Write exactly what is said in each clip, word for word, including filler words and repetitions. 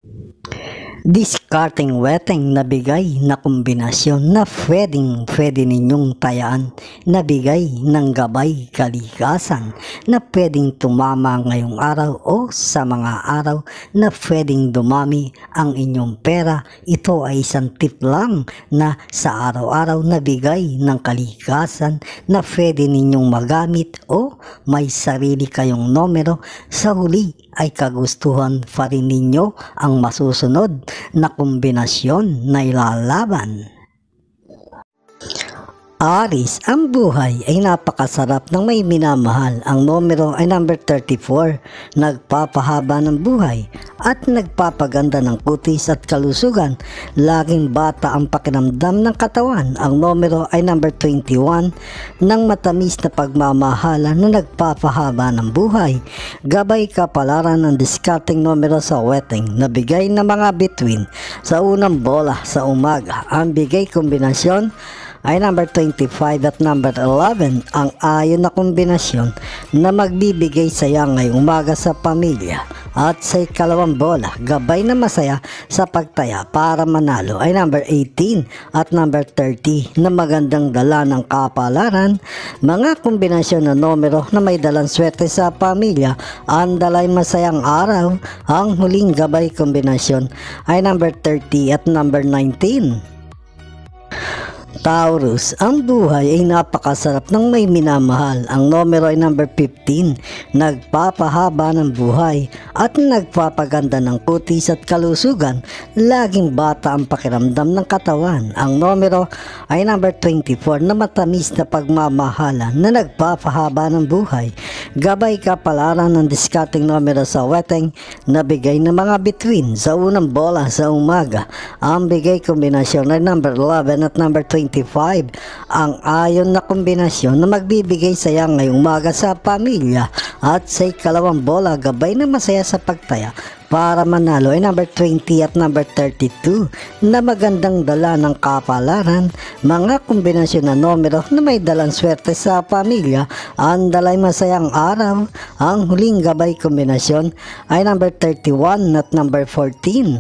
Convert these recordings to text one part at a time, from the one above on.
Discarding weteng na bigay na kombinasyon na pwedeng pwede ninyong tayaan na bigay ng gabay kalikasan na pwedeng tumama ngayong araw o sa mga araw na pwedeng dumami ang inyong pera. Ito ay isang tip lang na sa araw-araw na bigay ng kalikasan na pwede ninyong magamit o may sarili kayong numero. Sa huli ay kagustuhan pa rin ninyo ang masusunod na kombinasyon na ilalaban. Aris, ang buhay ay napakasarap ng may minamahal. Ang numero ay number thirty-four, nagpapahaba ng buhay at nagpapaganda ng kutis at kalusugan. Laging bata ang pakiramdam ng katawan. Ang numero ay number twenty-one, ng matamis na pagmamahalan na nagpapahaba ng buhay. Gabay kapalaran ng discarding numero sa weteng na bigay ng mga bituin sa unang bola sa umaga. Ang bigay kombinasyon ay number twenty-five at number eleven, ang ayon na kombinasyon na magbibigay saya ngayong umaga sa pamilya. At sa ikalawang bola, gabay na masaya sa pagtaya para manalo ay number eighteen at number thirty na magandang dala ng kapalaran. Mga kombinasyon na numero na may dalang swerte sa pamilya. Ang dalay masayang araw. Ang huling gabay kombinasyon ay number thirty at number nineteen. Taurus, ang buhay ay napakasarap ng may minamahal. Ang numero ay number fifteen, nagpapahaba ng buhay at nagpapaganda ng kutis at kalusugan. Laging bata ang pakiramdam ng katawan. Ang numero ay number twenty-four, na matamis na pagmamahalan na nagpapahaba ng buhay. Gabay kapalaran ng discarding numero sa weteng na bigay ng mga bituin sa unang bola sa umaga. Ang bigay kombinasyon ay number eleven at number twenty-five, ang ayon na kombinasyon na magbibigay saya ngayong umaga sa pamilya. At sa ikalawang bola, gabay na masaya sa pagtaya para manalo ay number twenty at number thirty-two na magandang dala ng kapalaran. Mga kombinasyon na numero na may dalang swerte sa pamilya. Ang dalay masayang araw. Ang huling gabay kombinasyon ay number thirty-one at number fourteen.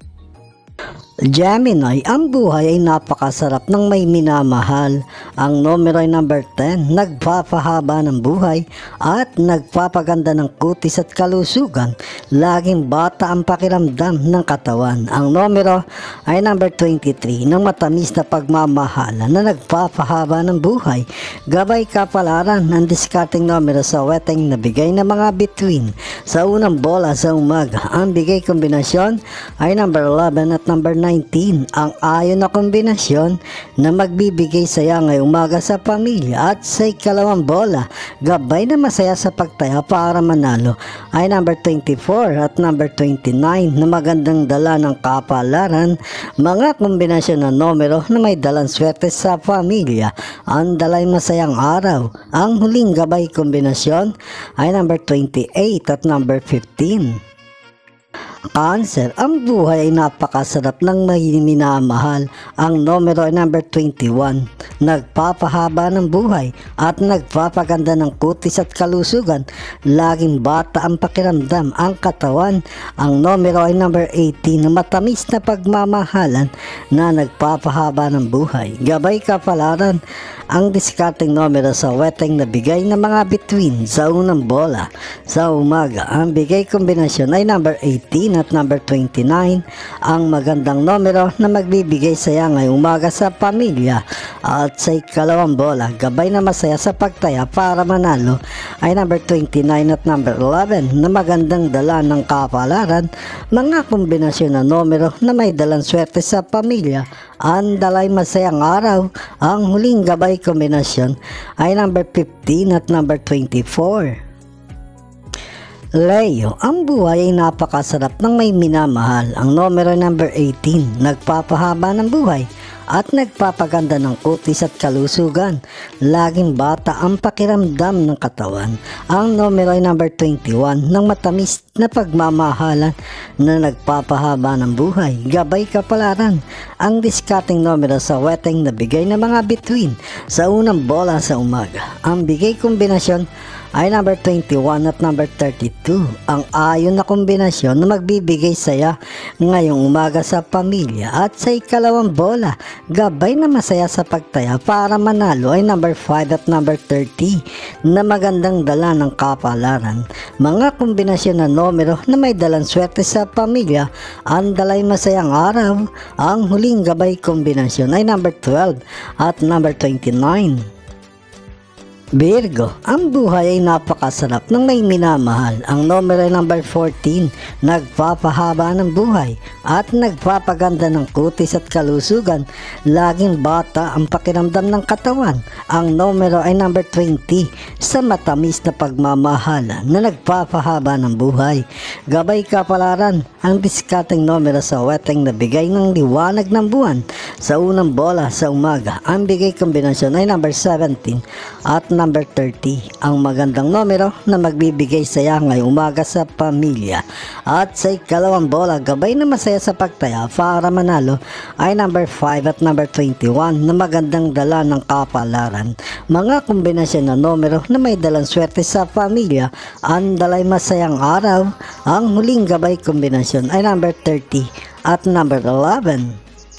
Gemini, ang buhay ay napakasarap ng may minamahal. Ang numero ay number ten, nagpapahaba ng buhay at nagpapaganda ng kutis at kalusugan. Laging bata ang pakiramdam ng katawan. Ang numero ay number twenty-three, ng matamis na pagmamahalan na nagpapahaba ng buhay. Gabay kapalaran ng discarding numero sa weteng na bigay ng mga bituin sa unang bola sa umaga. Ang bigay kombinasyon ay number eleven at number nineteen, ang ayon na kombinasyon na magbibigay saya ngayong umaga sa pamilya. At sa ikalawang bola, gabay na masaya sa pagtaya para manalo ay number twenty-four at number twenty-nine na magandang dala ng kapalaran. Mga kombinasyon na numero na may dalang swerte sa pamilya. Ang dalay masayang araw. Ang huling gabay kombinasyon ay number twenty-eight at number fifteen. Cancer, ang buhay ay napakasarap ng may minamahal. Ang numero ay number twenty-one, nagpapahaba ng buhay at nagpapaganda ng kutis at kalusugan. Laging bata ang pakiramdam ang katawan. Ang numero ay number eighteen, na matamis na pagmamahalan na nagpapahaba ng buhay. Gabay kapalaran ang discarding numero sa weteng na bigay ng mga bituin sa unang bola sa umaga. Ang bigay kombinasyon ay number eighteen at number twenty-nine, ang magandang numero na magbibigay saya ngayong umaga sa pamilya. At sa ikalawang bola, gabay na masaya sa pagtaya para manalo ay number twenty-nine at number eleven na magandang dala ng kapalaran. Mga kombinasyon na numero na may dalang swerte sa pamilya. Ang dalay masayang araw. Ang huling gabay kombinasyon ay number fifteen at number twenty-four. Leo, ang buhay ay napakasarap ng may minamahal. Ang numero ay number eighteen, nagpapahaba ng buhay at nagpapaganda ng kutis at kalusugan. Laging bata ang pakiramdam ng katawan. Ang numero ay number twenty-one, ng matamis na pagmamahalan na nagpapahaba ng buhay. Gabay kapalaran ang discarding numero sa weteng na bigay ng mga bituin sa unang bola sa umaga. Ang bigay kombinasyon ay number twenty-one at number thirty-two. Ang ayon na kombinasyon na magbibigay saya ngayong umaga sa pamilya. At sa ikalawang bola, gabay na masaya sa pagtaya para manalo ay number five at number thirty na magandang dala ng kapalaran. Mga kombinasyon na numero na may dalang swerte sa pamilya, ang dalay masayang araw. Ang huling gabay kombinasyon ay number twelve at number twenty-nine. Virgo, ang buhay ay napakasarap ng may minamahal. Ang numero ay number fourteen, nagpapahaba ng buhay at nagpapaganda ng kutis at kalusugan. Laging bata ang pakiramdam ng katawan. Ang numero ay number twenty, sa matamis na pagmamahala na nagpapahaba ng buhay. Gabay kapalaran, ang diskateng numero sa weteng na bigay ng liwanag ng buwan. Sa unang bola sa umaga, ang bigay kombinasyon ay number seventeen at number thirty. Ang magandang numero na magbibigay saya ngayong umaga sa pamilya. At sa ikalawang bola, gabay na masaya sa pagtaya para manalo ay number five at number twenty-one na magandang dala ng kapalaran. Mga kombinasyon na numero na may dalang swerte sa pamilya, ang dalay masayang araw. Ang huling gabay kombinasyon ay number thirty at number eleven.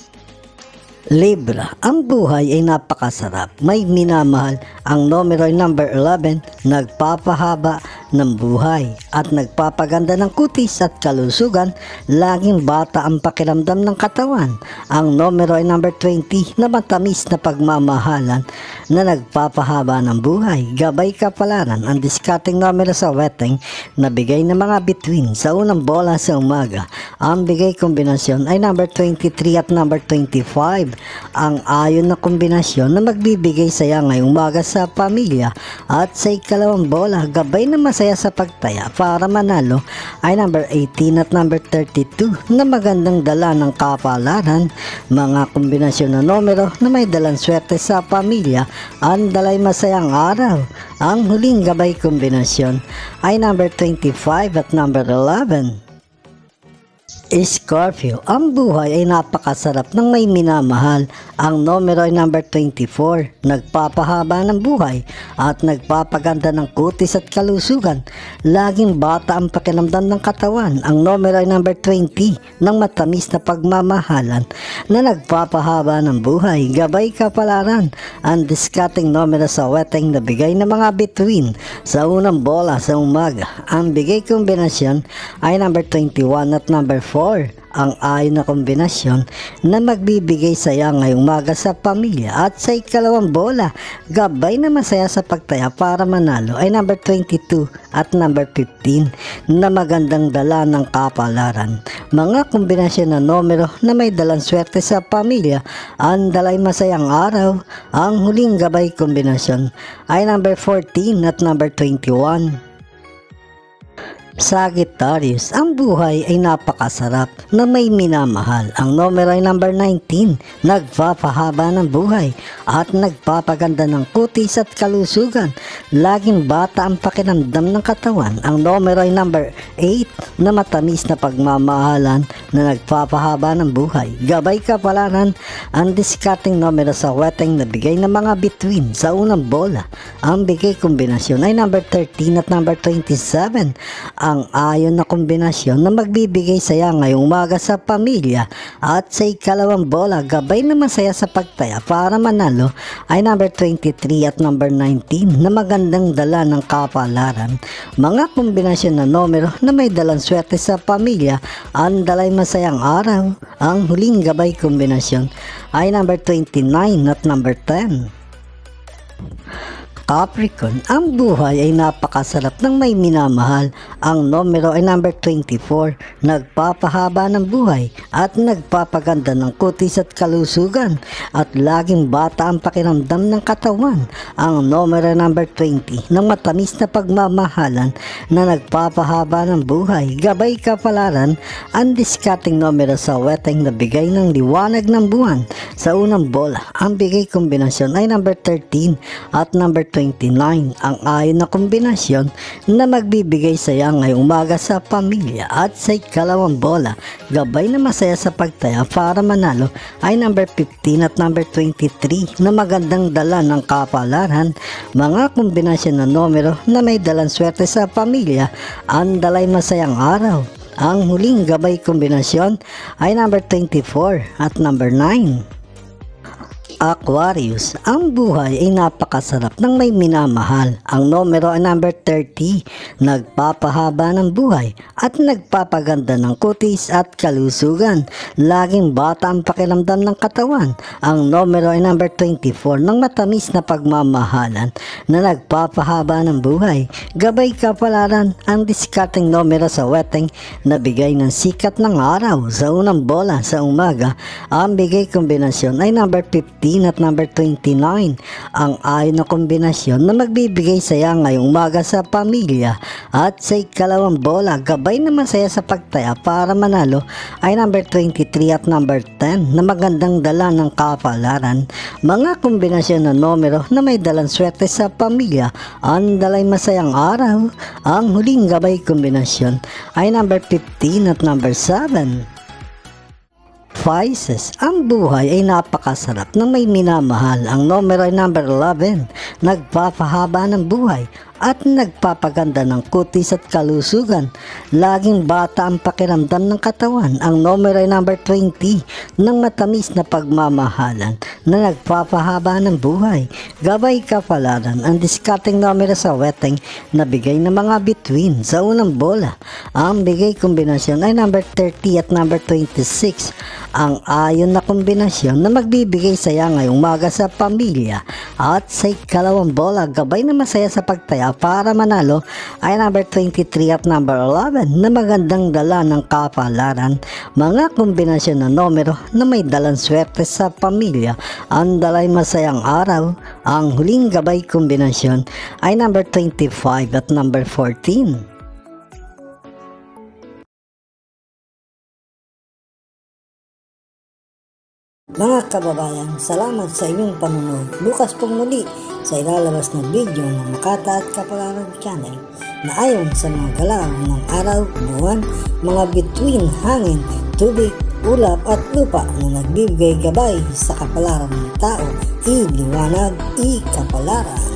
Libra, ang buhay ay napakasarap, may minamahal. Ang numero ay number eleven, nagpapahaba ng buhay at nagpapaganda ng kutis at kalusugan. Laging bata ang pakiramdam ng katawan. Ang numero ay number twenty, na matamis na pagmamahalan na nagpapahaba ng buhay. Gabay kapalaran, ang diskateng numero sa weteng na bigay ng mga bituin. Sa unang bola sa umaga, ang bigay kombinasyon ay number twenty-three at number twenty-five. Ang ayon na kombinasyon na magbibigay saya ngayong umaga sa pamilya. At sa ikalawang bola, gabay na masaya sa pagtaya para manalo ay number eighteen at number thirty-two na magandang dala ng kapalaran. Mga kombinasyon na numero na may dalang swerte sa pamilya, ang dalay masayang araw. Ang huling gabay kombinasyon ay number twenty-five at number eleven. Scorpio, ang buhay ay napakasarap ng may minamahal. Ang numero ay number twenty-four, nagpapahaba ng buhay at nagpapaganda ng kutis at kalusugan. Laging bata ang pakiramdam ng katawan. Ang numero ay number twenty, ng matamis na pagmamahalan na nagpapahaba ng buhay. Gabay kapalaran, ang diskateng numero sa weteng na bigay ng mga bituin. Sa unang bola sa umaga, ang bigay kombinasyon ay number twenty-one at number four. Ang ayon na kombinasyon na magbibigay saya ngayong umaga sa pamilya. At sa ikalawang bola, gabay na masaya sa pagtaya para manalo ay number twenty-two at number fifteen na magandang dala ng kapalaran. Mga kombinasyon na numero na may dalang swerte sa pamilya, ang dalay masayang araw. Ang huling gabay kombinasyon ay number fourteen at number twenty-one. Sagittarius, ang buhay ay napakasarap na may minamahal. Ang numero ay number nineteen, nagpapahaba ng buhay at nagpapaganda ng kutis at kalusugan. Laging bata ang pakiramdam ng katawan. Ang numero ay number eight, na matamis na pagmamahalan na nagpapahaba ng buhay. Gabay kapalaran, ang diskateng numero sa weteng na bigay ng mga bituin. Sa unang bola, ang bigay kombinasyon ay number thirteen at number twenty-seven. Ang ayon na kombinasyon na magbibigay saya ngayong umaga sa pamilya. At sa ikalawang bola, gabay na masaya sa pagtaya para manalo ay number twenty-three at number nineteen na magandang dala ng kapalaran. Mga kombinasyon na numero na may dalang swerte sa pamilya, ang dalay masayang araw. Ang huling gabay kombinasyon ay number twenty-nine at number ten. Capricorn, ang buhay ay napakasarap ng may minamahal. Ang numero ay number twenty-four, nagpapahaba ng buhay at nagpapaganda ng kutis at kalusugan at laging bata ang pakiramdam ng katawan. Ang numero ay number twenty, ng matamis na pagmamahalan na nagpapahaba ng buhay. Gabay kapalaran, ang diskateng numero sa weteng na bigay ng liwanag ng buwan. Sa unang bola, ang bigay kombinasyon ay number thirteen at number twenty-nine, ang ayon na kombinasyon na magbibigay saya ngayong umaga sa pamilya. At sa ikalawang bola, gabay na masaya sa pagtaya para manalo ay number fifteen at number twenty-three na magandang dala ng kapalaran. Mga kombinasyon na numero na may dalang swerte sa pamilya, ang dalay masayang araw. Ang huling gabay kombinasyon ay number twenty-four at number nine. Aquarius, ang buhay ay napakasarap ng may minamahal. Ang numero ay number thirty, nagpapahaba ng buhay at nagpapaganda ng kutis at kalusugan. Laging bata ang pakiramdam ng katawan. Ang numero ay number twenty-four, ng matamis na pagmamahalan na nagpapahaba ng buhay. Gabay kapalaran, ang diskarteng numero sa wedding na bigay ng sikat ng araw. Sa unang bola sa umaga, ang bigay kombinasyon ay number fifteen at number twenty-nine, ang ayon na kombinasyon na magbibigay saya ngayong umaga sa pamilya. At sa ikalawang bola, gabay na masaya sa pagtaya para manalo ay number twenty-three at number ten na magandang dala ng kapalaran. Mga kombinasyon na numero na may dalang swerte sa pamilya, ang dalay masayang araw. Ang huling gabay kombinasyon ay number fifteen at number seven. Pisces, ang buhay ay napakasarap ng may minamahal. Ang numero ay number eleven, nagpapahaba ng buhay at nagpapaganda ng kutis at kalusugan. Laging bata ang pakiramdam ng katawan. Ang numero ay number twenty, ng matamis na pagmamahalan na nagpapahaba ng buhay. Gabay kapalaran, ang diskarteng numero sa wedding na bigay ng mga bituin. Sa unang bola, ang bigay kombinasyon ay number thirty at number twenty-six, ang ayon na kombinasyon na magbibigay saya ngayong umaga sa pamilya. At sa ikalawang bola, gabay na masaya sa pagtaya para manalo ay number twenty-three at number eleven na magandang dala ng kapalaran. Mga kombinasyon na numero na may dalang swerte sa pamilya, ang dalay masayang araw. Ang huling gabay kombinasyon ay number twenty-five at number fourteen. Mga kababayan, salamat sa inyong panunod. Bukas pong muli sa ilalabas na video ng Makata at Kapalaran Channel na ayon sa mga galaw ng araw, buwan, mga bituin, hangin, tubig, ulap at lupa na nagbibigay gabay sa kapalaran ng tao. I-liwanag, i-kapalaran.